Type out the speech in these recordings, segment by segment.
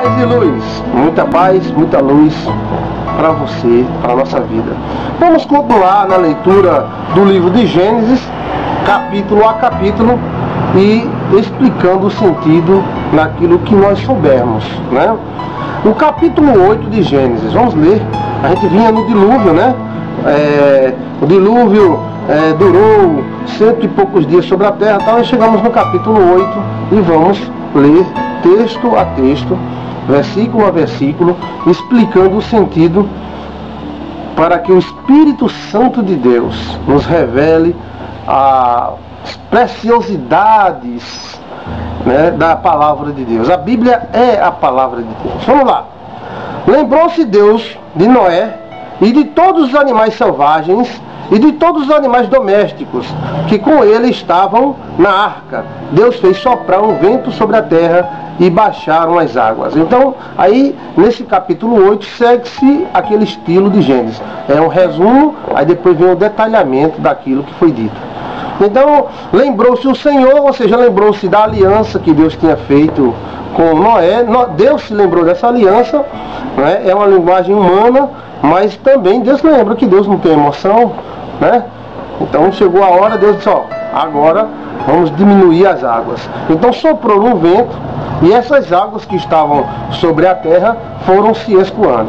Paz e luz, muita paz, muita luz para você, para a nossa vida. Vamos continuar na leitura do livro de Gênesis, capítulo a capítulo, e explicando o sentido naquilo que nós soubermos, né? O capítulo 8 de Gênesis, vamos ler. A gente vinha no dilúvio, né? O dilúvio durou 100 e poucos dias sobre a terra, então nós chegamos no capítulo 8 e vamos ler texto a texto, versículo a versículo, explicando o sentido para que o Espírito Santo de Deus nos revele as preciosidades, né, da palavra de Deus. A Bíblia é a palavra de Deus. Vamos lá. Lembrou-se Deus de Noé e de todos os animais selvagens e de todos os animais domésticos que com ele estavam na arca. Deus fez soprar um vento sobre a terra e baixaram as águas. Então, aí, nesse capítulo 8, segue-se aquele estilo de Gênesis. É um resumo, aí depois vem o detalhamento daquilo que foi dito. Então, lembrou-se o Senhor, ou seja, lembrou-se da aliança que Deus tinha feito com Noé. Deus se lembrou dessa aliança, né? É uma linguagem humana, mas também Deus lembra que Deus não tem emoção, né? Então chegou a hora, Deus disse, agora vamos diminuir as águas. Então soprou um vento e essas águas que estavam sobre a terra foram se escoando.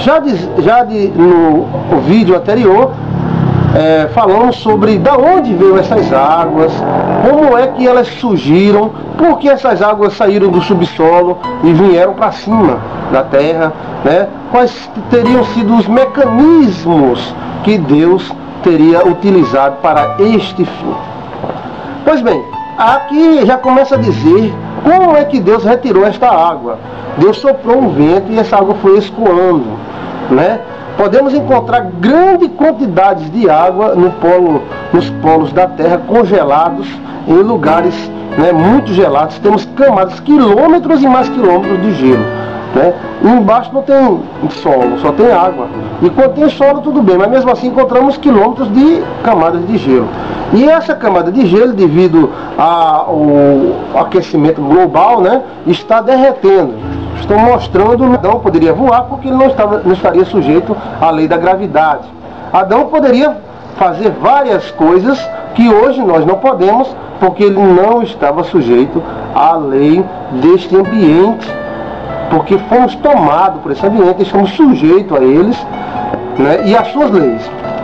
No vídeo anterior, falamos sobre da onde veio essas águas, como é que elas surgiram, por que essas águas saíram do subsolo e vieram para cima da terra, né? Quais teriam sido os mecanismos que Deus teria utilizado para este fim. Pois bem, aqui já começa a dizer como é que Deus retirou esta água. Deus soprou um vento e essa água foi escoando, né? Podemos encontrar grandes quantidades de água nos polos da Terra, congelados em lugares, né, muito gelados. Temos camadas, quilômetros e mais quilômetros de gelo, né? Embaixo não tem solo, só tem água. E quando tem solo tudo bem, mas mesmo assim encontramos quilômetros de camadas de gelo. E essa camada de gelo, devido ao aquecimento global, né, está derretendo. Estão mostrando que Adão poderia voar porque ele não estaria sujeito à lei da gravidade. Adão poderia fazer várias coisas que hoje nós não podemos porque ele não estava sujeito à lei deste ambiente, porque fomos tomados por esse ambiente, estamos sujeitos a eles, né, e às suas leis.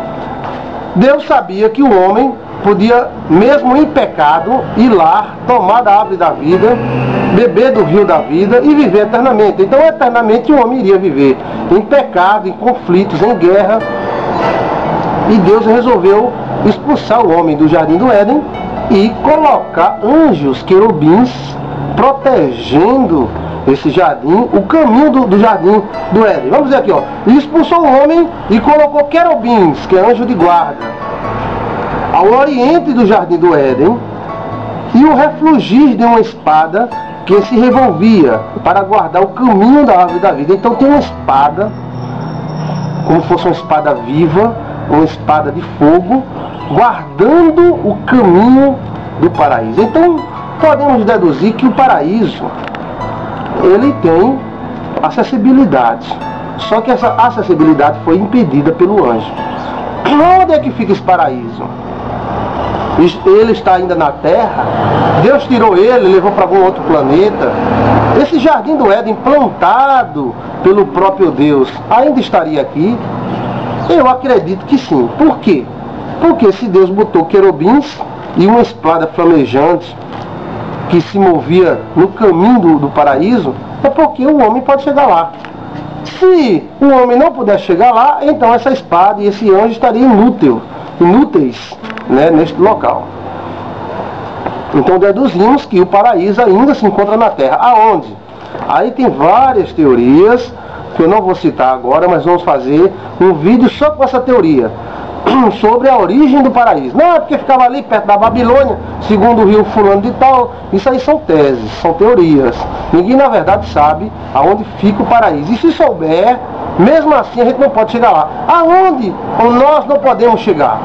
Deus sabia que o homem podia, mesmo em pecado, ir lá, tomar da árvore da vida, beber do rio da vida e viver eternamente. Então, eternamente, o homem iria viver em pecado, em conflitos, em guerra. E Deus resolveu expulsar o homem do jardim do Éden e colocar anjos, querubins, protegendo esse jardim, o caminho do jardim do Éden. Vamos ver aqui, Ele expulsou o homem e colocou querubins, que é anjo de guarda, ao oriente do jardim do Éden, e o reflugir de uma espada que se revolvia para guardar o caminho da árvore da vida. Então tem uma espada, como fosse uma espada viva, uma espada de fogo, guardando o caminho do paraíso. Então podemos deduzir que o paraíso, ele tem acessibilidade, só que essa acessibilidade foi impedida pelo anjo. Onde é que fica esse paraíso? Ele está ainda na Terra? Deus tirou ele, levou para algum outro planeta? Esse jardim do Éden, plantado pelo próprio Deus, ainda estaria aqui? Eu acredito que sim. Por quê? Porque se Deus botou querubins e uma espada flamejante que se movia no caminho do paraíso, é porque o homem pode chegar lá. Se o homem não puder chegar lá, então essa espada e esse anjo estariam inúteis, né, neste local. Então deduzimos que o paraíso ainda se encontra na Terra. Aonde? Aí tem várias teorias, que eu não vou citar agora, mas vamos fazer um vídeo só com essa teoria, sobre a origem do paraíso. Não é porque ficava ali perto da Babilônia, segundo o rio fulano de tal. Isso aí são teses, são teorias. Ninguém na verdade sabe aonde fica o paraíso. E se souber, mesmo assim a gente não pode chegar lá. Aonde nós não podemos chegar?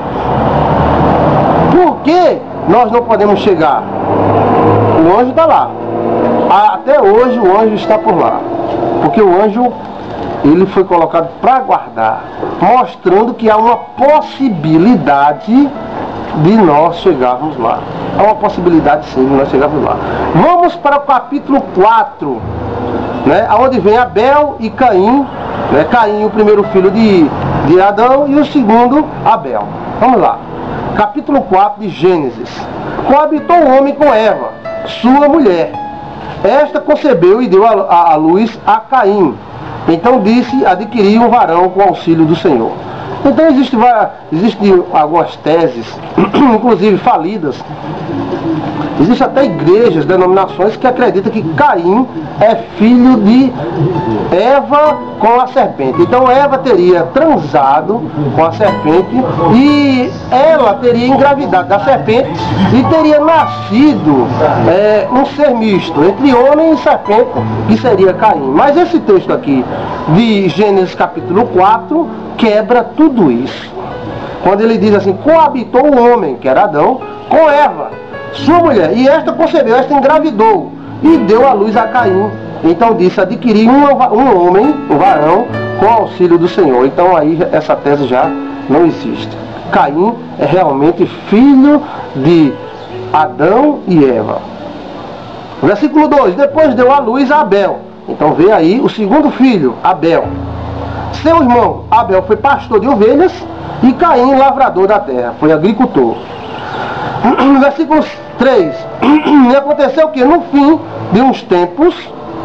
Por que nós não podemos chegar? O anjo está lá. Até hoje o anjo está por lá. Porque o anjo, ele foi colocado para guardar, mostrando que há uma possibilidade de nós chegarmos lá. Há uma possibilidade sim de nós chegarmos lá. Vamos para o capítulo 4, né, onde vem Abel e Caim, né, Caim, o primeiro filho de Adão, e o segundo, Abel. Vamos lá. Capítulo 4 de Gênesis. Coabitou o homem com Eva, sua mulher. Esta concebeu e deu à luz a Caim. Então disse: adquiri um varão com auxílio do Senhor. Então existem algumas teses, inclusive falidas. Existem até igrejas, denominações que acreditam que Caim é filho de Eva com a serpente. Então Eva teria transado com a serpente e ela teria engravidado da serpente e teria nascido um ser misto entre homem e serpente, que seria Caim. Mas esse texto aqui de Gênesis capítulo 4 quebra tudo isso. Quando ele diz assim: coabitou o homem, que era Adão, com Eva, sua mulher, e esta concebeu, esta engravidou e deu à luz a Caim. Então disse: adquiri um homem, um varão, com auxílio do Senhor. Então aí essa tese já não existe. Caim é realmente filho de Adão e Eva. Versículo 2: depois deu à luz a Abel. Então vê aí o segundo filho, Abel. Seu irmão Abel foi pastor de ovelhas e Caim lavrador da terra, foi agricultor. Versículo 3: e aconteceu que no fim de uns tempos,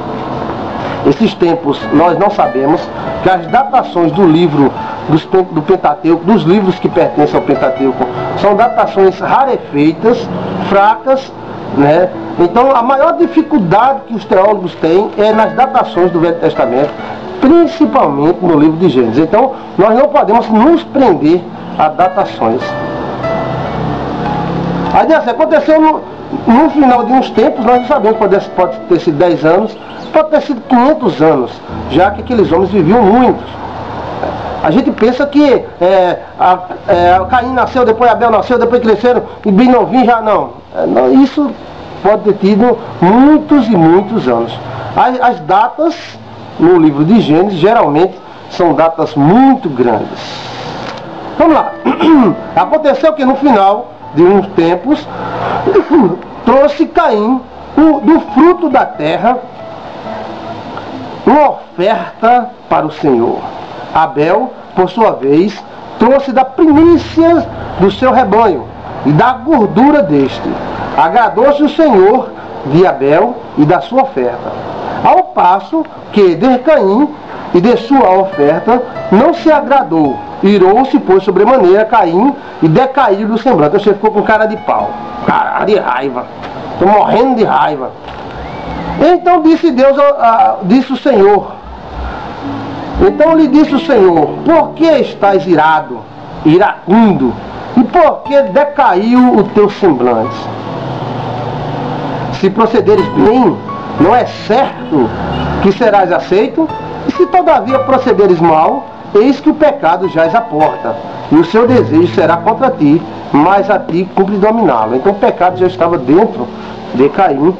esses tempos nós não sabemos, que as datações do livro do Pentateuco, dos livros que pertencem ao Pentateuco, são datações rarefeitas, fracas, né? Então a maior dificuldade que os teólogos têm é nas datações do Velho Testamento, principalmente no livro de Gênesis. Então nós não podemos nos prender a datações. Aí diz assim: aconteceu no final de uns tempos, nós não sabemos, pode ter sido 10 anos, pode ter sido 500 anos, já que aqueles homens viviam muito. A gente pensa que Caim nasceu, depois Abel nasceu, depois cresceram, e bem novinho já não. Isso pode ter tido muitos e muitos anos. As datas no livro de Gênesis geralmente são datas muito grandes. Vamos lá. Aconteceu que no final de uns tempos trouxe Caim do fruto da terra uma oferta para o Senhor. Abel, por sua vez, trouxe da primícia do seu rebanho e da gordura deste. Agradou-se o Senhor de Abel e da sua oferta, ao passo que de Caim e de sua oferta não se agradou. Irou-se, pois, sobremaneira Caim e decaiu do semblante. Você ficou com cara de pau, cara de raiva, estou morrendo de raiva. Então disse Deus, disse o Senhor. Então lhe disse o Senhor: por que estás irado, iracundo, e por que decaiu o teu semblante? Se procederes bem, não é certo que serás aceito, e se todavia procederes mal, eis que o pecado jaz à porta, e o seu desejo será contra ti, mas a ti cumpre dominá-lo. Então o pecado já estava dentro de Caim,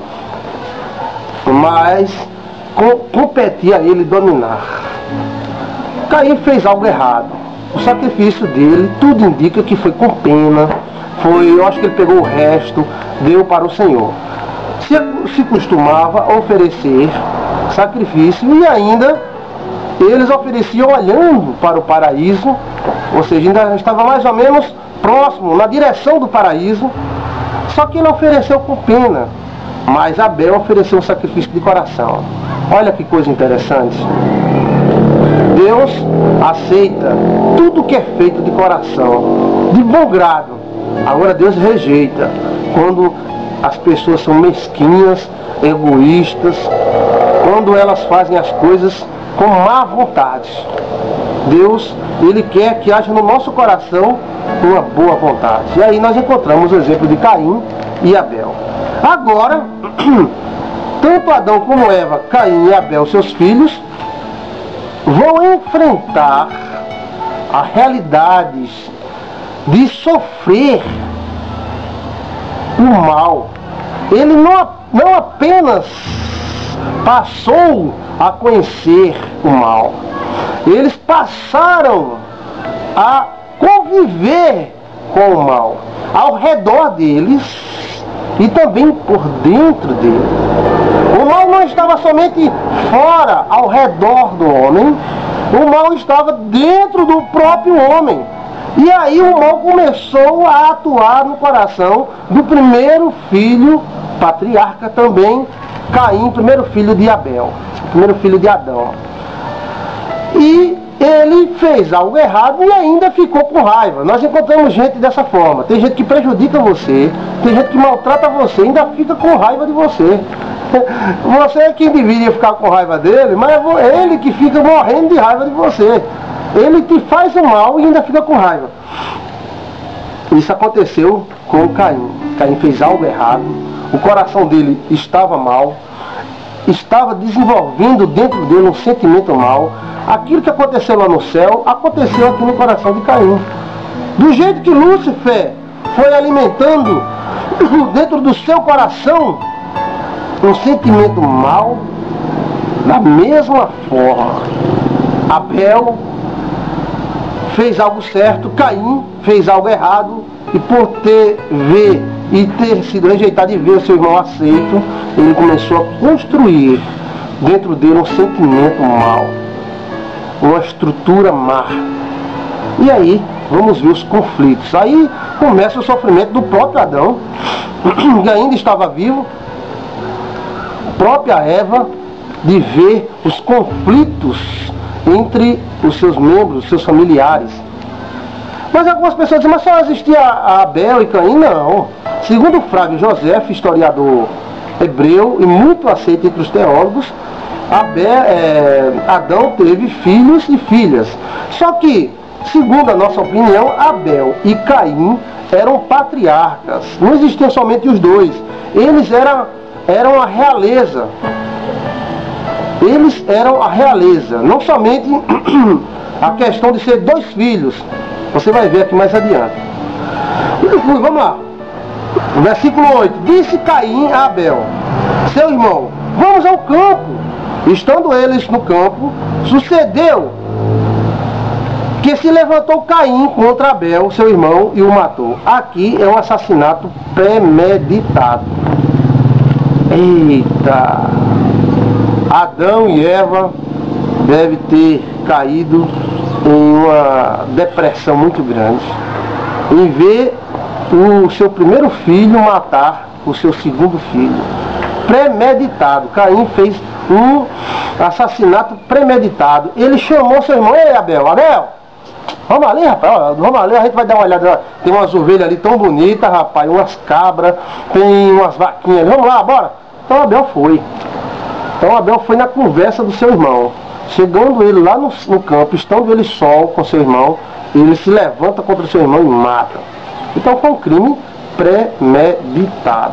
mas competia a ele dominar. Caim fez algo errado. O sacrifício dele, tudo indica que foi com pena, eu acho que ele pegou o resto, deu para o Senhor. Se costumava oferecer sacrifício, e ainda eles ofereciam olhando para o paraíso, ou seja, ainda estava mais ou menos próximo, na direção do paraíso, só que ele ofereceu com pena, mas Abel ofereceu um sacrifício de coração. Olha que coisa interessante. Deus aceita tudo que é feito de coração, de bom grado. Agora Deus rejeita quando as pessoas são mesquinhas, egoístas, quando elas fazem as coisas com má vontade. Deus, Ele quer que haja no nosso coração uma boa vontade. E aí nós encontramos o exemplo de Caim e Abel. Agora, tanto Adão como Eva, Caim e Abel, seus filhos, vão enfrentar a realidade de sofrer o mal. Ele não apenas passou a conhecer o mal. Eles passaram a conviver com o mal ao redor deles e também por dentro dele. O mal não estava somente fora, ao redor do homem, o mal estava dentro do próprio homem. E aí o mal começou a atuar no coração do primeiro filho, patriarca também, Caim, primeiro filho de Abel, primeiro filho de Adão. E ele fez algo errado e ainda ficou com raiva. Nós encontramos gente dessa forma. Tem gente que prejudica você, tem gente que maltrata você, ainda fica com raiva de você. Você é quem deveria ficar com raiva dele, mas é ele que fica morrendo de raiva de você. Ele te faz o mal e ainda fica com raiva. Isso aconteceu com Caim. Caim fez algo errado, o coração dele estava mal, estava desenvolvendo dentro dele um sentimento mal. Aquilo que aconteceu lá no céu, aconteceu aqui no coração de Caim. Do jeito que Lúcifer foi alimentando dentro do seu coração um sentimento mal, da mesma forma, Abel fez algo certo, Caim fez algo errado, e por ter sido rejeitado e ver o seu irmão aceito, ele começou a construir dentro dele um sentimento mal, uma estrutura má. E aí vamos ver os conflitos. Aí começa o sofrimento do próprio Adão, que ainda estava vivo, a própria Eva, de ver os conflitos entre os seus membros, os seus familiares. Mas algumas pessoas dizem, mas só existia Abel e Caim? Não. Segundo Flávio José, historiador hebreu e muito aceito entre os teólogos, Adão teve filhos e filhas. Só que, segundo a nossa opinião, Abel e Caim eram patriarcas. Não existiam somente os dois. Eles eram a realeza. Eles eram a realeza. Não somente a questão de ser dois filhos. Você vai ver aqui mais adiante. Vamos lá. Versículo 8. Disse Caim a Abel, seu irmão, vamos ao campo. Estando eles no campo, sucedeu que se levantou Caim contra Abel, seu irmão, e o matou. Aqui é um assassinato premeditado. Eita! Adão e Eva devem ter caído em uma depressão muito grande em ver o seu primeiro filho matar o seu segundo filho. Premeditado. Caim fez um assassinato premeditado. Ele chamou seu irmão, ei Abel, vamos ali, rapaz, vamos ali, a gente vai dar uma olhada. Tem umas ovelhas ali tão bonitas, rapaz, umas cabras, tem umas vaquinhas ali, vamos lá, bora. Então Abel foi. Na conversa do seu irmão. Chegando ele lá no campo, estando ele só com seu irmão, ele se levanta contra o seu irmão e mata. Então foi um crime premeditado.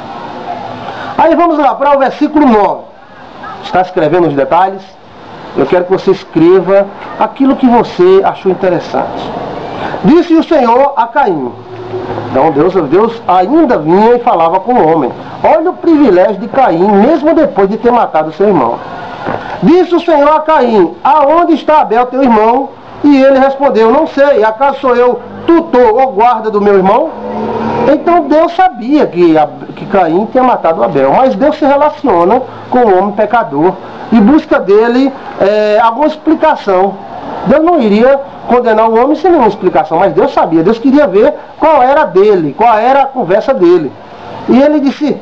Aí vamos lá para o versículo 9. Está escrevendo os detalhes? Eu quero que você escreva aquilo que você achou interessante. Disse o Senhor a Caim. Então Deus ainda vinha e falava com o homem. Olha o privilégio de Caim, mesmo depois de ter matado seu irmão. Disse o Senhor a Caim, aonde está Abel teu irmão? E ele respondeu, não sei, acaso sou eu tutor ou guarda do meu irmão? Então Deus sabia que Caim tinha matado Abel, mas Deus se relaciona com o homem pecador e busca dele alguma explicação. Deus não iria condenar o homem sem nenhuma explicação, mas Deus sabia, Deus queria ver qual era dele, qual era a conversa dele. E ele disse,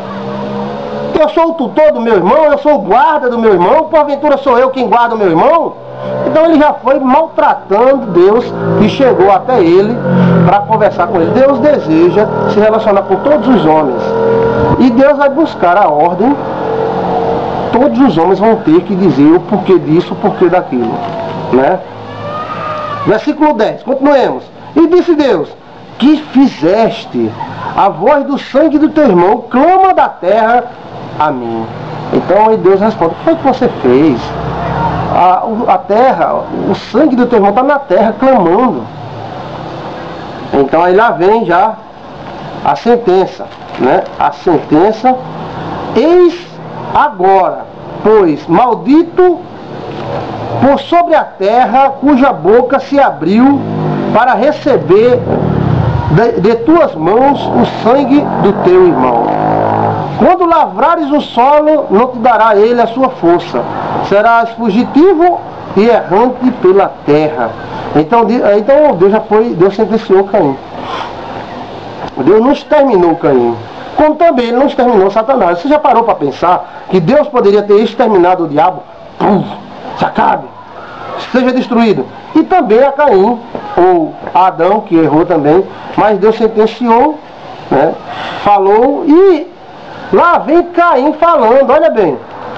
eu sou o tutor do meu irmão, eu sou o guarda do meu irmão, porventura sou eu quem guarda o meu irmão? Então ele já foi maltratando Deus e chegou até ele para conversar com ele. Deus deseja se relacionar com todos os homens. E Deus vai buscar a ordem. Todos os homens vão ter que dizer o porquê disso, o porquê daquilo. Né? Versículo 10, continuemos. E disse Deus, que fizeste? A voz do sangue do teu irmão clama da terra a mim. Então aí Deus responde, o que foi que você fez? A terra, o sangue do teu irmão está na terra clamando. Então aí lá vem já a sentença, né? A sentença, eis Agora, pois, maldito por sobre a terra cuja boca se abriu para receber de tuas mãos o sangue do teu irmão. Quando lavrares o solo, não te dará ele a sua força. Serás fugitivo e errante pela terra. Então Deus sentenciou Caim. Deus não exterminou Caim, como também ele não exterminou Satanás. Você já parou para pensar que Deus poderia ter exterminado o diabo? Se acabe, seja destruído. E também a Caim, ou a Adão, que errou também, mas Deus sentenciou, né? Falou, e lá vem Caim falando, olha bem.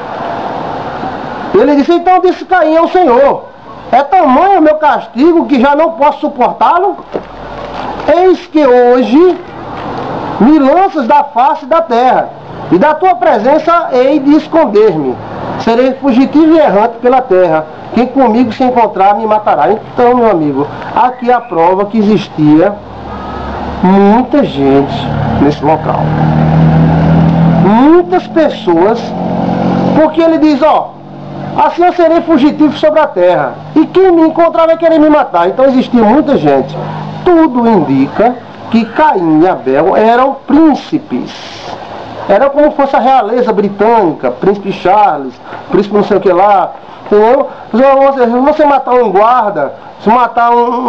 Ele disse, então disse Caim ao Senhor, é tamanho o meu castigo que já não posso suportá-lo? Eis que hoje me lanças da face da terra, e da tua presença hei de esconder-me. Serei fugitivo e errante pela terra. Quem comigo se encontrar me matará. Então, meu amigo, aqui a prova que existia muita gente nesse local. Muitas pessoas, porque ele diz, ó, assim eu serei fugitivo sobre a terra, e quem me encontrar vai querer me matar. Então existia muita gente. Tudo indica que Caim e Abel eram príncipes. Era como fosse a realeza britânica, príncipe Charles, príncipe não sei o que lá. Entendeu? Se você matar um guarda, se matar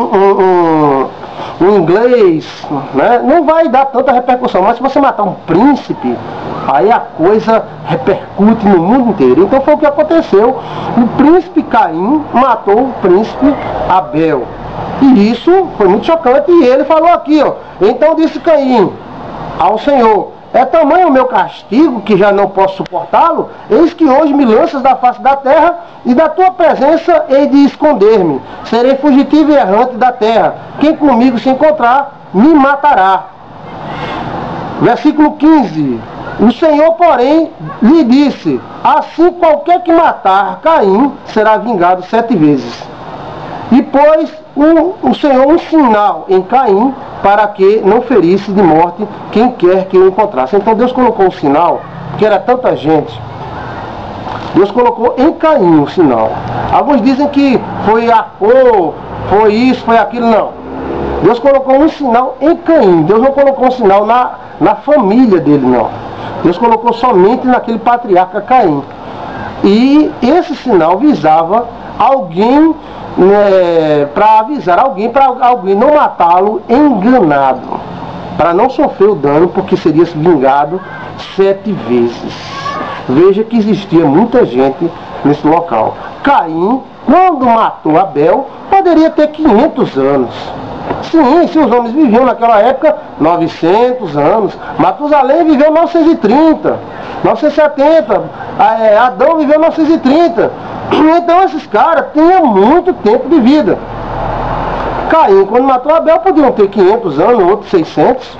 um inglês, né, não vai dar tanta repercussão. Mas se você matar um príncipe, aí a coisa repercute no mundo inteiro. Então foi o que aconteceu. O príncipe Caim matou o príncipe Abel. E isso foi muito chocante. E ele falou aqui, ó. Então disse Caim ao Senhor, é tamanho o meu castigo que já não posso suportá-lo? Eis que hoje me lanças da face da terra, e da tua presença hei de esconder-me. Serei fugitivo e errante da terra. Quem comigo se encontrar, me matará. Versículo 15. O Senhor, porém, lhe disse, assim qualquer que matar Caim será vingado 7 vezes. E pôs o Senhor um sinal em Caim, para que não ferisse de morte quem quer que o encontrasse. Então Deus colocou um sinal, porque era tanta gente. Deus colocou em Caim um sinal. Alguns dizem que foi a cor, foi isso, foi aquilo. Não. Deus colocou um sinal em Caim. Deus não colocou um sinal na família dele, não. Deus colocou somente naquele patriarca Caim. E esse sinal visava alguém, para avisar alguém, para alguém não matá-lo enganado, para não sofrer o dano, porque seria vingado 7 vezes. Veja que existia muita gente nesse local. Caim, quando matou Abel, poderia ter 500 anos. Sim, se os homens viviam naquela época 900 anos. Matusalém viveu 930, 970, Adão viveu 930. Então esses caras tinham muito tempo de vida. Caim, quando matou Abel, podiam ter 500 anos, outros 600.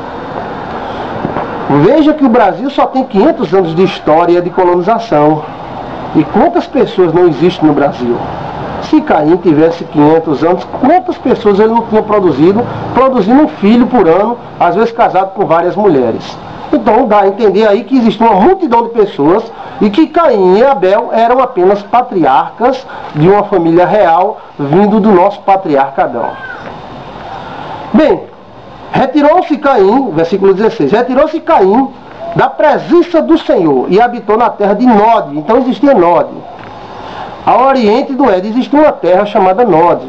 Veja que o Brasil só tem 500 anos de história de colonização. E quantas pessoas não existem no Brasil? Se Caim tivesse 500 anos, quantas pessoas ele não tinha produzindo um filho por ano, às vezes casado com várias mulheres. Então dá a entender aí que existe uma multidão de pessoas e que Caim e Abel eram apenas patriarcas de uma família real vindo do nosso patriarca Adão. Bem, retirou-se Caim, versículo 16, retirou-se Caim da presença do Senhor e habitou na terra de Nod. Então existia Nod. Ao oriente do Éden existia uma terra chamada Nod.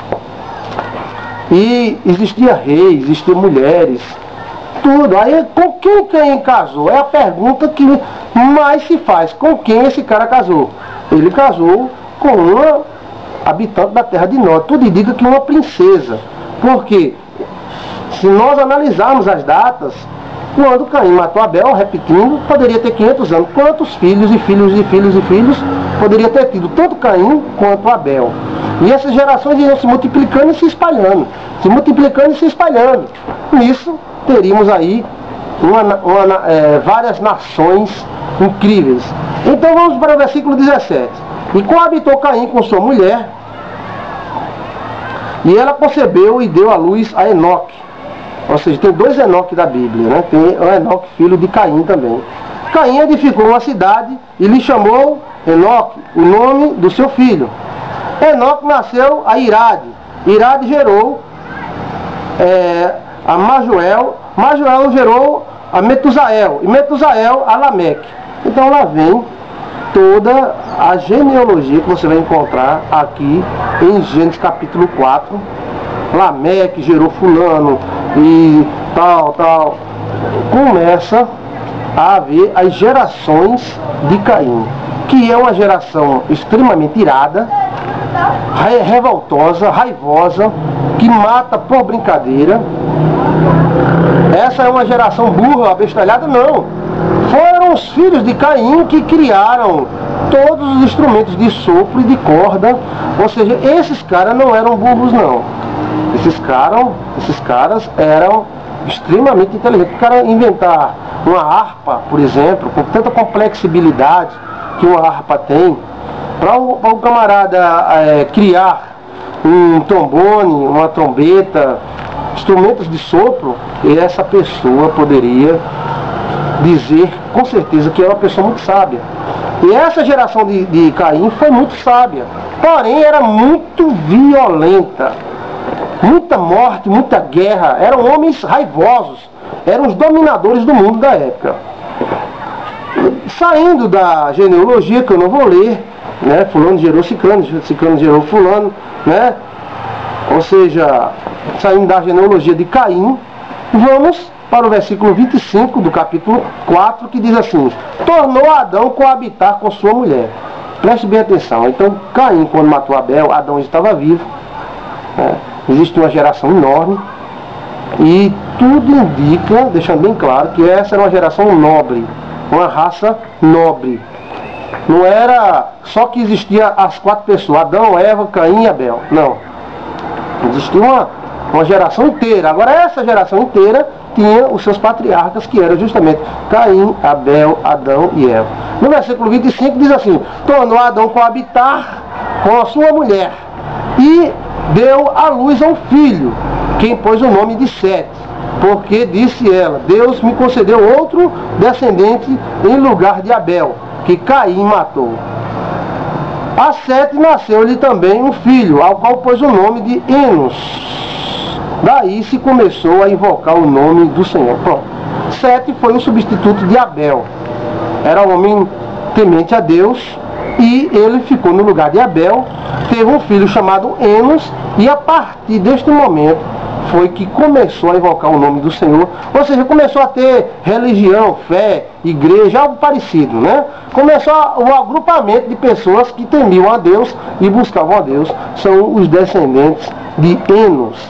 E existia reis, existiam mulheres, tudo. Aí com quem Caim casou? É a pergunta que mais se faz. Com quem esse cara casou? Ele casou com uma habitante da terra de Nod. Tudo indica que uma princesa. Porque se nós analisarmos as datas, quando Caim matou Abel, repetindo, poderia ter 500 anos. Quantos filhos e filhos e filhos e filhos poderia ter tido? Tanto Caim quanto Abel. E essas gerações iam se multiplicando e se espalhando. Se multiplicando e se espalhando. Nisso, teríamos aí várias nações incríveis. Então vamos para o versículo 17. E coabitou Caim com sua mulher, e ela concebeu e deu à luz a Enoque. Ou seja, tem 2 Enoque da Bíblia, né? Tem o Enoque, filho de Caim também. Caim edificou uma cidade e lhe chamou Enoque, o nome do seu filho. Enoque nasceu a Irade. Irade gerou a Majuel. Majuel gerou a Metusael. E Metusael a Lameque. Então lá vem toda a genealogia que você vai encontrar aqui em Gênesis capítulo 4. Lameque gerou fulano e tal. Começa a haver as gerações de Caim, que é uma geração extremamente irada, revoltosa, raivosa, que mata por brincadeira. Essa é uma geração burra, abestalhada? Não. Foram os filhos de Caim que criaram todos os instrumentos de sopro e de corda. Ou seja, esses caras não eram burros, não. Esses caras eram extremamente inteligentes. O cara inventar uma harpa, por exemplo, com tanta complexibilidade que uma harpa tem, para o camarada criar um trombone, uma trombeta, instrumentos de sopro, essa pessoa poderia dizer com certeza que é uma pessoa muito sábia. E essa geração de Caim foi muito sábia, porém era muito violenta. Muita morte, muita guerra, eram homens raivosos, eram os dominadores do mundo da época. Saindo da genealogia, que eu não vou ler, né? Fulano gerou Ciclano, Ciclano gerou Fulano, né? Ou seja, saindo da genealogia de Caim, vamos para o versículo 25 do capítulo 4, que diz assim: tornou Adão coabitar com sua mulher. Preste bem atenção. Então Caim, quando matou Abel, Adão estava vivo, né? Existe uma geração enorme e tudo indica, deixando bem claro, que essa era uma geração nobre, uma raça nobre. Não era só que existia as 4 pessoas, Adão, Eva, Caim e Abel. Não. Existia uma geração inteira. Agora essa geração inteira tinha os seus patriarcas, que eram justamente Caim, Abel, Adão e Eva. No versículo 25 diz assim: tornou Adão coabitar com a sua mulher e deu à luz a um filho, quem pôs o nome de Sete, porque disse ela: Deus me concedeu outro descendente em lugar de Abel, que Caim matou. A Sete nasceu-lhe também um filho, ao qual pôs o nome de Enos. Daí se começou a invocar o nome do Senhor. Pronto. Sete foi o substituto de Abel. Era um homem temente a Deus, e ele ficou no lugar de Abel, teve um filho chamado Enos, e a partir deste momento foi que começou a invocar o nome do Senhor. Ou seja, começou a ter religião, fé, igreja, algo parecido, né? Começou o agrupamento de pessoas que temiam a Deus e buscavam a Deus. São os descendentes de Enos.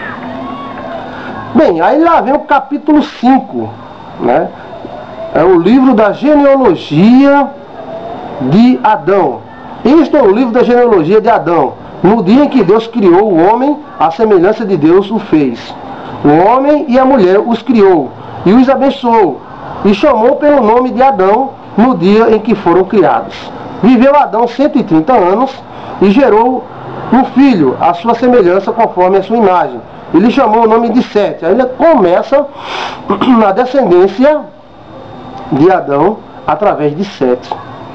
Bem, aí lá vem o capítulo 5, né? É o livro da genealogia de Adão. Este é o livro da genealogia de Adão. No dia em que Deus criou o homem, a semelhança de Deus o fez. O homem e a mulher os criou e os abençoou, e chamou pelo nome de Adão no dia em que foram criados. Viveu Adão 130 anos e gerou um filho, à sua semelhança, conforme a sua imagem. Ele chamou o nome de Sete. Aí ele começa na descendência de Adão através de Sete.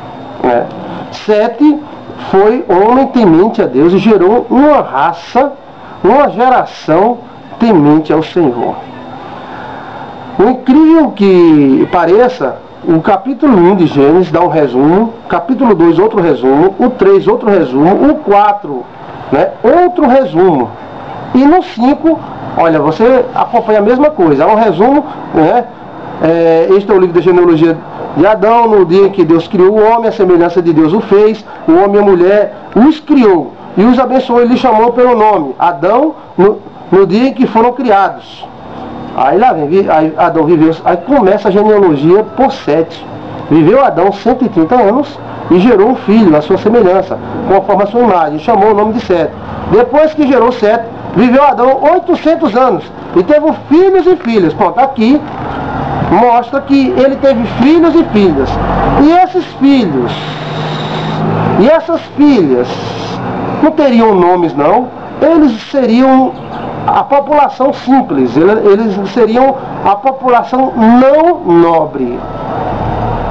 Sete foi homem temente a Deus e gerou uma raça, uma geração temente ao Senhor. O incrível que pareça, o capítulo 1 de Gênesis dá um resumo, capítulo 2 outro resumo, o 3 outro resumo, o 4, outro resumo. E no 5, olha, você acompanha a mesma coisa, há um resumo, este é o livro da genealogia de Adão. No dia em que Deus criou o homem, a semelhança de Deus o fez, o homem e a mulher os criou e os abençoou, e lhe chamou pelo nome Adão no dia em que foram criados. Aí lá vem, Adão viveu, aí começa a genealogia por Sete. Viveu Adão 130 anos e gerou um filho à sua semelhança, conforme a sua imagem, chamou o nome de Sete. Depois que gerou Sete, viveu Adão 800 anos e teve filhos e filhas. Pronto, aqui mostra que ele teve filhos e filhas. E esses filhos e essas filhas não teriam nomes, não. Eles seriam a população simples, eles seriam a população não nobre.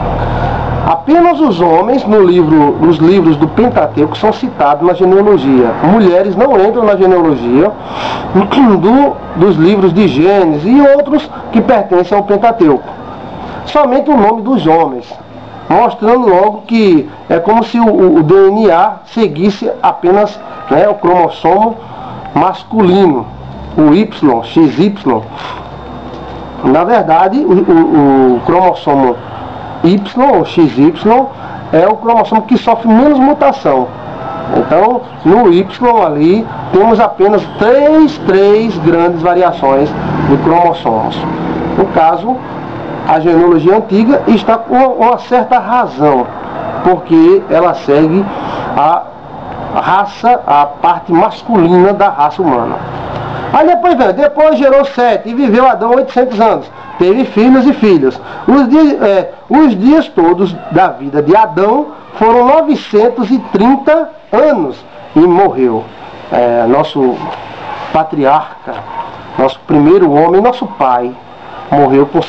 Apenas os homens nos livros do Pentateuco são citados na genealogia. Mulheres não entram na genealogia dos livros de Gênesis e outros que pertencem ao Pentateuco. Somente o nome dos homens, mostrando logo que é como se o DNA seguisse apenas, né, o cromossomo masculino, o Y, XY. Na verdade, o cromossomo Y ou XY é o cromossomo que sofre menos mutação. Então, no Y ali, temos apenas três grandes variações de cromossomos. No caso, a genealogia antiga está com uma certa razão, porque ela segue a raça, a parte masculina da raça humana. Aí depois gerou Sete e viveu Adão 800 anos. Teve filhos e filhas. Os dias todos da vida de Adão foram 930 anos e morreu. Nosso patriarca, nosso primeiro homem, nosso pai, morreu por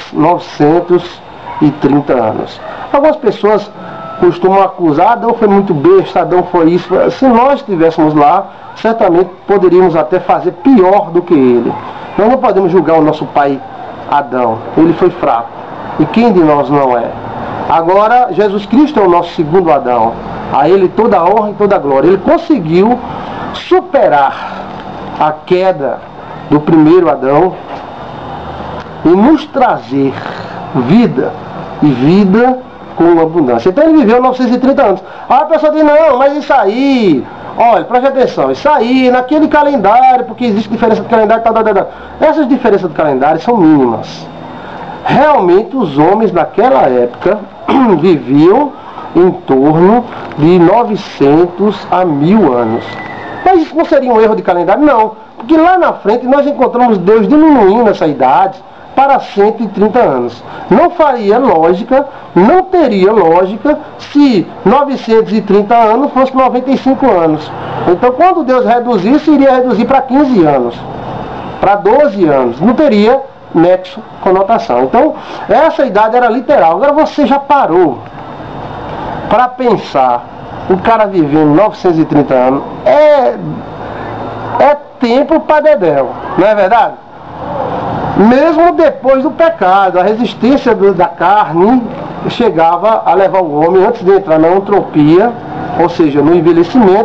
930 anos. Algumas pessoas costumam acusar: Adão foi muito besta, Adão foi isso. Se nós estivéssemos lá, certamente poderíamos até fazer pior do que ele. Nós não podemos julgar o nosso pai Adão, ele foi fraco. E quem de nós não é? Agora, Jesus Cristo é o nosso segundo Adão. A ele toda a honra e toda a glória. Ele conseguiu superar a queda do primeiro Adão e nos trazer vida, e vida com abundância. Então ele viveu 930 anos. A pessoa diz: não, mas isso aí, olha, preste atenção, isso aí, naquele calendário, porque existe diferença de calendário, essas diferenças de calendário são mínimas. Realmente os homens naquela época viviam em torno de 900 a 1000 anos. Mas isso não seria um erro de calendário? Não, porque lá na frente nós encontramos Deus diminuindo essa idade para 130 anos. Não faria lógica, não teria lógica se 930 anos fosse 95 anos. Então quando Deus reduzisse, iria reduzir para 15 anos, para 12 anos. Não teria nexo, conotação. Então essa idade era literal. Agora você já parou para pensar, o cara vivendo 930 anos é tempo para dedéu, não é verdade? Mesmo depois do pecado, a resistência da carne chegava a levar o homem, antes de entrar na entropia, ou seja, no envelhecimento,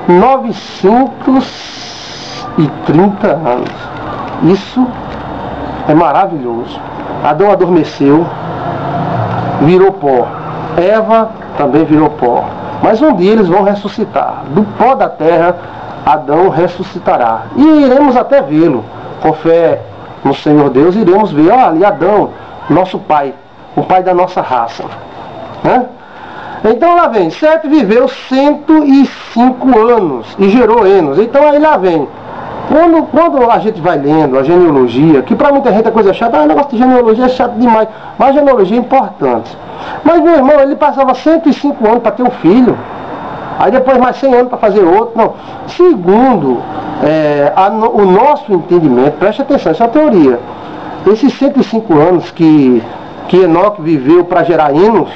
930 anos. Isso é maravilhoso. Adão adormeceu, virou pó. Eva também virou pó. Mas um dia eles vão ressuscitar. Do pó da terra, Adão ressuscitará. E iremos até vê-lo. Com fé no Senhor Deus, iremos ver: olha, Adão, nosso pai, o pai da nossa raça, né? Então lá vem, Sete viveu 105 anos e gerou Enos. Então aí lá vem, quando a gente vai lendo a genealogia, que para muita gente é coisa chata, o negócio de genealogia é chato demais, mas a genealogia é importante. Mas meu irmão, ele passava 105 anos para ter um filho, aí depois mais 100 anos para fazer outro. Não, segundo o nosso entendimento, preste atenção, isso é uma teoria. Esses 105 anos que Enoque viveu para gerar Enos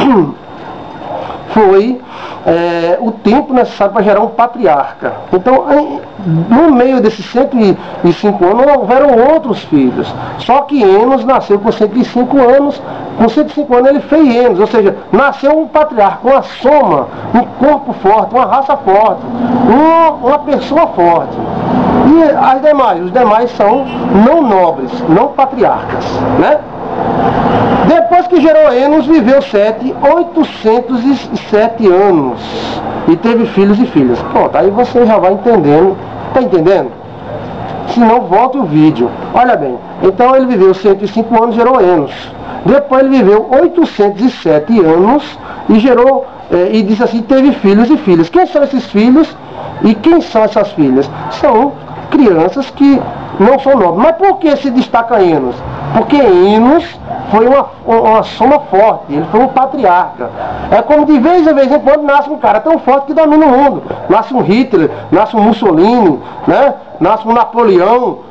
foi o tempo necessário para gerar um patriarca. Então, no meio desses 105 anos, houveram outros filhos. Só que Enos nasceu com 105 anos. Com 105 anos ele fez Enos, ou seja, nasceu um patriarca, uma soma, um corpo forte, uma raça forte, uma pessoa forte. E os demais são não nobres, não patriarcas, né? Depois que gerou Enos, viveu Sete 807 anos e teve filhos e filhas. Pronto, aí você já vai entendendo. Está entendendo? Se não, volte o vídeo. Olha bem, então ele viveu 105 anos e gerou Enos. Depois ele viveu 807 anos e gerou, e disse assim, teve filhos e filhas. Quem são esses filhos e quem são essas filhas? São crianças que não são nobres. Mas por que se destaca Enos? Porque Enos foi uma soma forte, ele foi um patriarca. É como de vez em quando nasce um cara tão forte que domina o mundo. Nasce um Hitler, nasce um Mussolini, né? Nasce um Napoleão.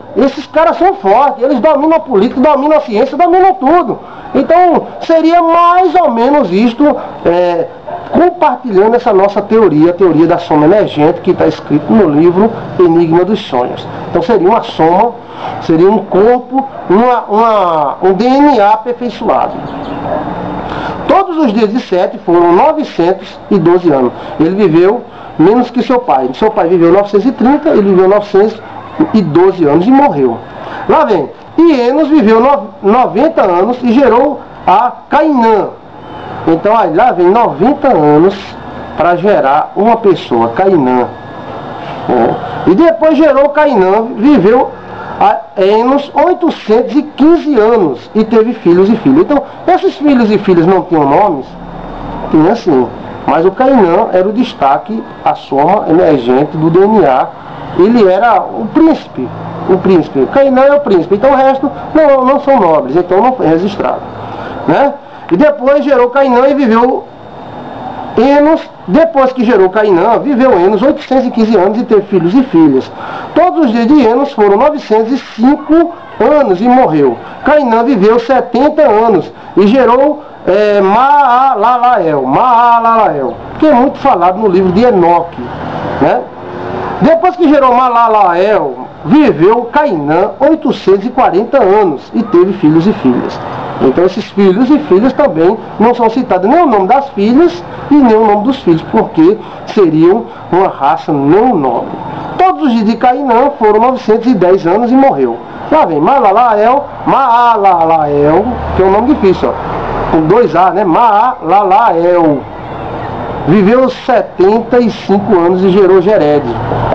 esses caras são fortes, eles dominam a política, dominam a ciência, dominam tudo. Então seria mais ou menos isto, compartilhando essa nossa teoria, a teoria da soma emergente, que está escrito no livro Enigma dos Sonhos. Então seria uma soma, seria um corpo, um DNA aperfeiçoado. Todos os dias de Sete foram 912 anos. Ele viveu menos que seu pai. Seu pai viveu 930, ele viveu 912 anos e morreu. Lá vem. E Enos viveu 90 anos e gerou a Cainã. Então aí, lá vem 90 anos para gerar uma pessoa, Cainã. E depois gerou Cainã, viveu a Enos 815 anos e teve filhos e filhas. Então, esses filhos e filhas não tinham nomes? Tinha sim. Mas o Cainã era o destaque, a soma emergente do DNA. Ele era o príncipe. O príncipe. Cainã é o príncipe. Então o resto não são nobres. Então não foi registrado. Né? E depois gerou Cainã e viveu Enos. Depois que gerou Cainã, viveu Enos 815 anos e teve filhos e filhas. Todos os dias de Enos foram 905 anos e morreu. Cainã viveu 70 anos e gerou Maalalael, que é muito falado no livro de Enoque. Né? Depois que gerou Maalalael, viveu Cainã 840 anos e teve filhos e filhas. Então esses filhos e filhas também não são citados nem o nome das filhas e nem o nome dos filhos, porque seriam uma raça não nobre. Todos os dias de Cainã foram 910 anos e morreu. Lá vem Maalalael, que é um nome difícil, ó, com 2 A, né? Maalalael. Viveu 75 anos e gerou Jered.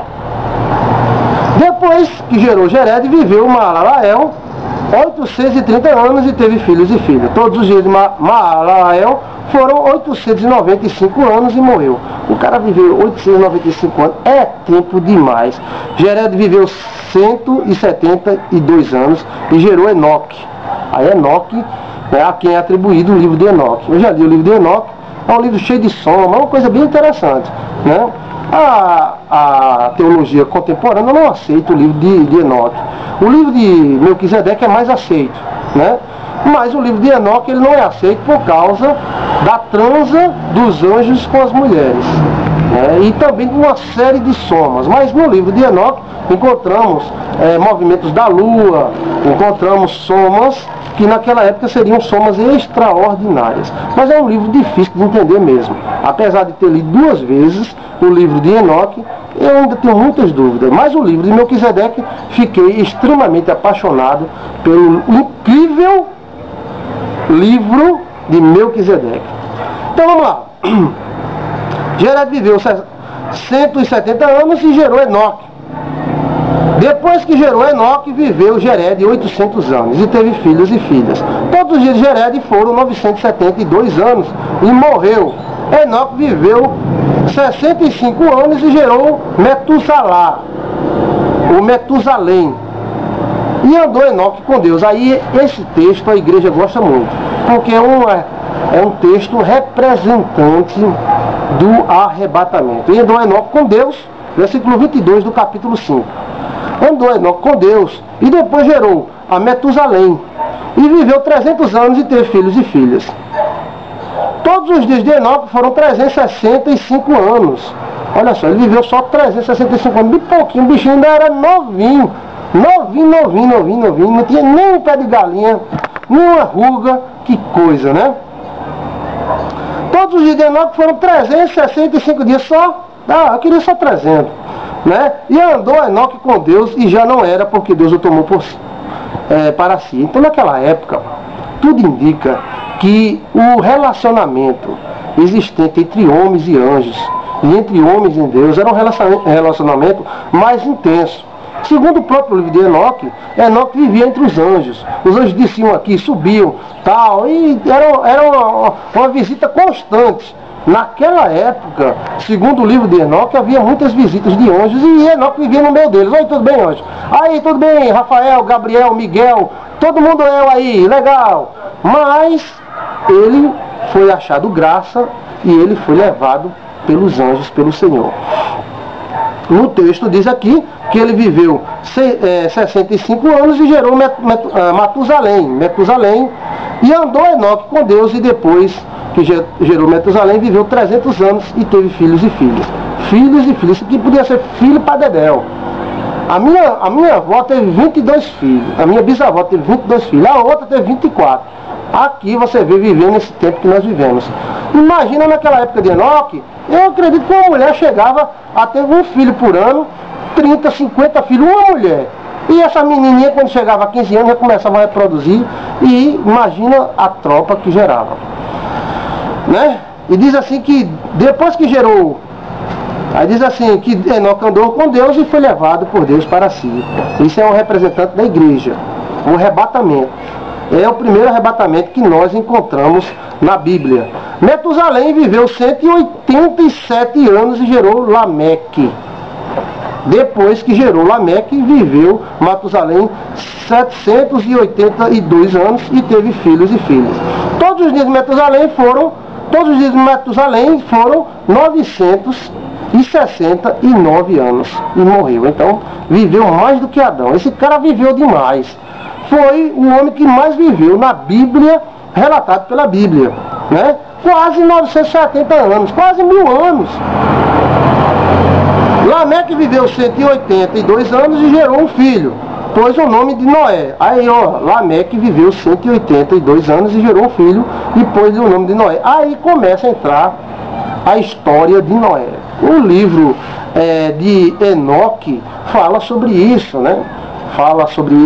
Depois que gerou Jered, viveu Maalalael 830 anos e teve filhos e filhas. Todos os dias de Maalalael foram 895 anos e morreu. O cara viveu 895 anos, é tempo demais. Jered viveu 172 anos e gerou Enoque. A Enoque é a quem é atribuído o livro de Enoque. Eu já li o livro de Enoque, é um livro cheio de soma, é uma coisa bem interessante. Né? A teologia contemporânea não aceita o livro de Enoque. O livro de Melquisedeque é mais aceito, né? Mas o livro de Enoque ele não é aceito por causa da transa dos anjos com as mulheres, né? E também de uma série de somas. Mas no livro de Enoque encontramos movimentos da lua, encontramos somas que naquela época seriam somas extraordinárias. Mas é um livro difícil de entender mesmo. Apesar de ter lido 2 vezes o livro de Enoque, eu ainda tenho muitas dúvidas. Mas o livro de Melquisedeque, fiquei extremamente apaixonado pelo incrível livro de Melquisedeque. Então vamos lá. Jered viveu 170 anos e gerou Enoque. Depois que gerou Enoque, viveu Jered 800 anos e teve filhos e filhas. Todos os dias de Jered foram 972 anos e morreu. Enoque viveu 65 anos e gerou Metusalá, o Metusalém. E andou Enoque com Deus. Aí esse texto a igreja gosta muito, porque é um texto representante do arrebatamento. E andou Enoque com Deus, versículo 22 do capítulo 5. Andou Enoque com Deus e depois gerou a Metusalém e viveu 300 anos e teve filhos e filhas. Todos os dias de Enoque foram 365 anos. Olha só, ele viveu só 365 anos, bem pouquinho, o bichinho ainda era novinho, não tinha nem um pé de galinha, nenhuma ruga, que coisa, né? Todos os dias de Enoque foram 365 dias só, eu queria só 300, né? E andou Enoque com Deus e já não era, porque Deus o tomou para si. Então naquela época, tudo indica que o relacionamento existente entre homens e anjos, e entre homens e Deus, era um relacionamento mais intenso. Segundo o próprio livro de Enoque, Enoque vivia entre os anjos. Os anjos desciam aqui, subiam, tal, e era uma visita constante. Naquela época, segundo o livro de Enoque, havia muitas visitas de anjos e Enoque vivia no meio deles. Oi, tudo bem, anjo? Aí, tudo bem, Rafael, Gabriel, Miguel, todo mundo eu aí, legal. Mas ele foi achado graça e ele foi levado pelos anjos, pelo Senhor. No texto diz aqui que ele viveu 65 anos e gerou Matusalém. E andou Enoque com Deus, e depois que gerou Matusalém, viveu 300 anos e teve filhos e filhas. Filhos e filhas, que podia ser filho para Dedéu. A minha avó teve 22 filhos, a minha bisavó teve 22 filhos, a outra teve 24. Aqui você vê vivendo nesse tempo que nós vivemos. Imagina naquela época de Enoque, eu acredito que uma mulher chegava a ter um filho por ano, 30, 50 filhos, uma mulher. E essa menininha, quando chegava a 15 anos, já começava a reproduzir, e imagina a tropa que gerava. Né? E diz assim que depois que gerou, aí diz assim que Enoque andou com Deus e foi levado por Deus para si. Isso é um representante da igreja, o arrebatamento. É o primeiro arrebatamento que nós encontramos na Bíblia. Metusalém viveu 187 anos e gerou Lameque. Depois que gerou Lameque, viveu Matusalém 782 anos e teve filhos e filhas. Todos os dias de Matusalém foram 969 anos e morreu. Então, viveu mais do que Adão. Esse cara viveu demais. Foi o homem que mais viveu na Bíblia, relatado pela Bíblia, né? Quase 970 anos, quase 1000 anos. Lameque viveu 182 anos e gerou um filho, pôs o nome de Noé. Aí, ó, Lameque viveu 182 anos e gerou um filho e pôs o nome de Noé. Aí começa a entrar a história de Noé. O livro de Enoque fala sobre isso, né? Fala sobre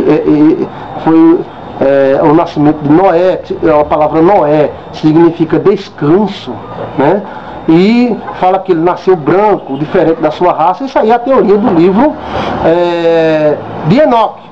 o nascimento de Noé. A palavra Noé significa descanso, né? E fala que ele nasceu branco, diferente da sua raça. Isso aí é a teoria do livro de Enoque.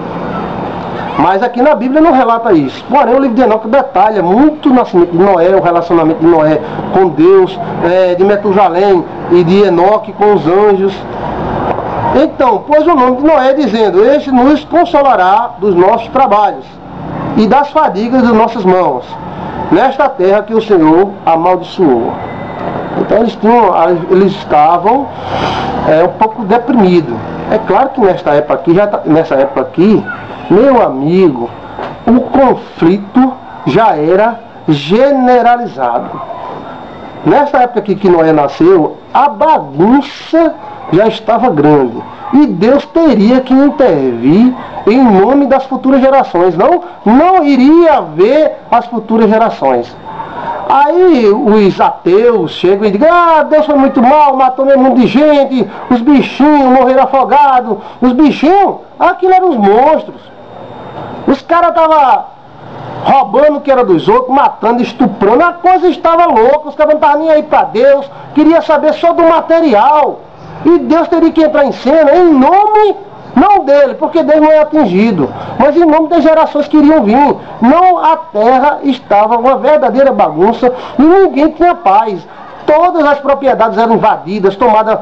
Mas aqui na Bíblia não relata isso. Porém, o livro de Enoque detalha muito o nascimento de Noé, o relacionamento de Noé com Deus, de Metusalém e de Enoque com os anjos. Então, pôs o nome de Noé dizendo: este nos consolará dos nossos trabalhos e das fadigas de nossas mãos, nesta terra que o Senhor amaldiçoou. Então eles estavam um pouco deprimidos. É claro que nessa época aqui, meu amigo, o conflito já era generalizado. Nessa época aqui que Noé nasceu, a bagunça já estava grande. E Deus teria que intervir em nome das futuras gerações. Não iria haver as futuras gerações. Aí os ateus chegam e dizem: Deus foi muito mal, matou meio mundo de gente, os bichinhos morreram afogados. Os bichinhos, aquilo eram os monstros. Os caras estavam roubando o que era dos outros, matando, estuprando. A coisa estava louca, os caras não estavam nem aí para Deus, queria saber só do material. E Deus teria que entrar em cena em nome, não dele, porque Deus não é atingido, mas em nome das gerações que iriam vir. Não, a terra estava uma verdadeira bagunça e ninguém tinha paz. Todas as propriedades eram invadidas, tomada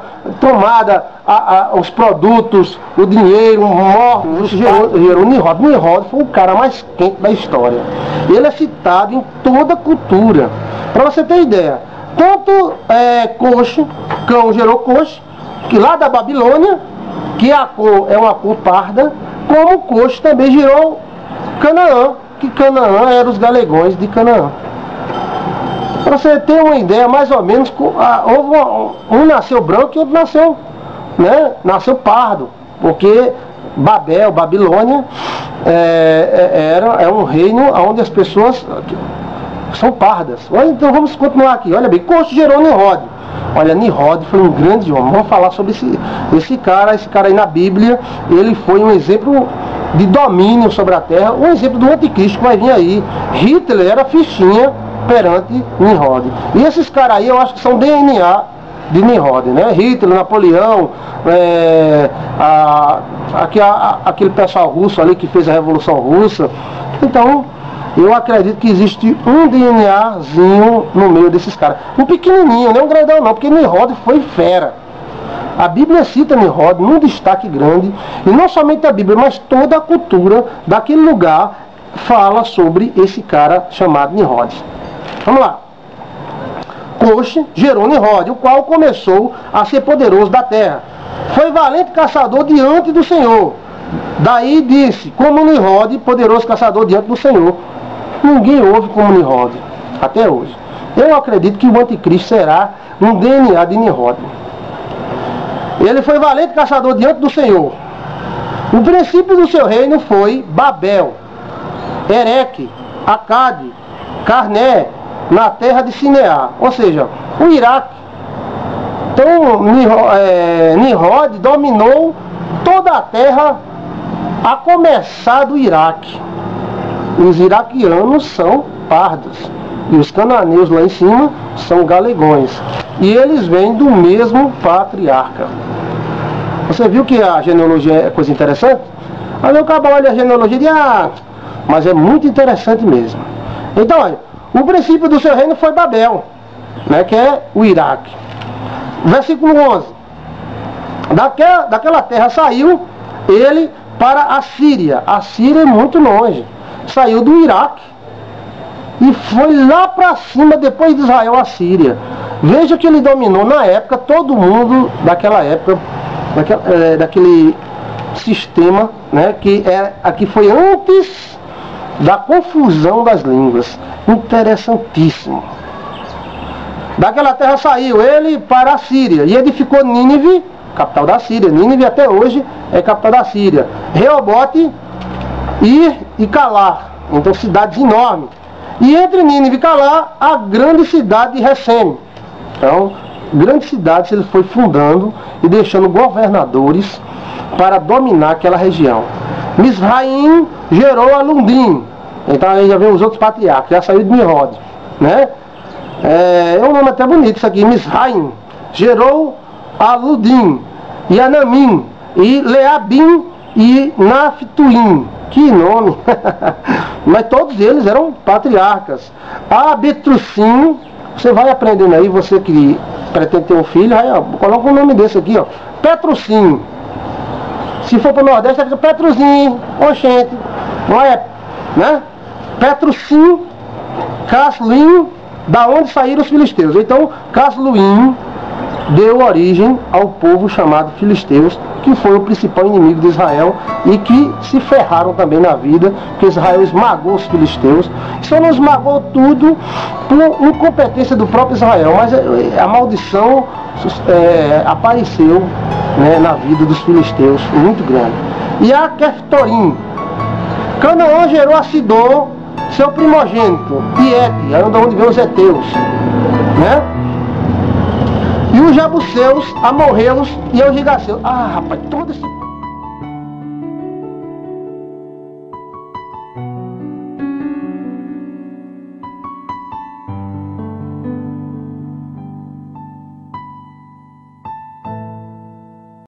os produtos, o dinheiro, mortos. Gerou Nimrod. Nimrod foi o cara mais quente da história. Ele é citado em toda a cultura. Para você ter ideia, tanto Coxo, cão gerou Coxo, que lá da Babilônia, que a cor é uma cor parda, como Coxo também gerou Canaã, que Canaã eram os galegões de Canaã. Para você ter uma ideia, mais ou menos, um nasceu branco e outro nasceu pardo, porque Babilônia é um reino onde as pessoas são pardas. Então vamos continuar aqui. Olha bem, Coxo gerou Nimrod. Olha, Nimrod foi um grande homem. Vamos falar sobre esse cara aí na Bíblia. Ele foi um exemplo de domínio sobre a terra, um exemplo do anticristo que vai vir aí. Hitler era fichinha perante Nimrod. E esses caras aí eu acho que são DNA de Nimrod, né? Hitler, Napoleão, aquele pessoal russo ali que fez a Revolução Russa. Então, eu acredito que existe um DNAzinho no meio desses caras. Um pequenininho, não um grandão não, porque Nimrod foi fera. A Bíblia cita Nimrod num destaque grande, e não somente a Bíblia, mas toda a cultura daquele lugar fala sobre esse cara chamado Nimrod. Vamos lá. Coxo gerou Nimrod, o qual começou a ser poderoso da terra. foi valente caçador diante do Senhor. Daí disse, como Nimrod, poderoso caçador diante do Senhor. Ninguém ouve como Nimrod, até hoje. Eu acredito que o anticristo será um DNA de Nimrod. Ele foi valente caçador diante do Senhor. O princípio do seu reino foi Babel, Ereque, Acade, Carné, na terra de Sinear, ou seja, o Iraque. Então, Nimrod dominou toda a terra, a começar do Iraque. Os iraquianos são pardos, e os cananeus lá em cima são galegões. E eles vêm do mesmo patriarca. Você viu que a genealogia é coisa interessante? Aí eu acabo olhando a genealogia e digo, mas é muito interessante mesmo. Então, olha, o princípio do seu reino foi Babel, né, que é o Iraque. Versículo 11. Daquela terra saiu ele para a Síria. A Síria é muito longe. Saiu do Iraque e foi lá para cima, depois de Israel, a Síria. Veja que ele dominou na época todo mundo daquela época, daquele sistema, né, que foi antes da confusão das línguas. Interessantíssimo. Daquela terra saiu ele para a Síria e edificou Nínive, capital da Síria. Nínive até hoje é capital da Síria. Reobote, Ir e Calar, então cidades enormes. E entre Nínive e Calar, a grande cidade de Recém. Então, grandes cidades ele foi fundando e deixando governadores para dominar aquela região. Misraim gerou a Lundim. Então aí já vem os outros patriarcas, já saiu de Nimrod, né? É um nome até bonito isso aqui, Misraim gerou a Ludim, e Anamim, e Leabim, e Naphtuim. Que nome! Mas todos eles eram patriarcas. A Betrusim, você vai aprendendo aí, você que pretende ter um filho, aí, ó, coloca o nome desse aqui, ó, Petrusim. Se for para o Nordeste, fica Petrusim, oxente, não é, né? Petrusim, Casluim, da onde saíram os filisteus. Então, Casluim deu origem ao povo chamado filisteus, que foi o principal inimigo de Israel e que se ferraram também na vida, porque Israel esmagou os filisteus. Só não esmagou tudo por incompetência do próprio Israel, mas a maldição apareceu, né, na vida dos filisteus, muito grande. E a Keftorim, Canaã gerou a Sidom, seu primogênito, Iete, aí onde vem os heteus, né? E os Jebuseus, Amorreus e os Gigaseus. Rapaz, todo esse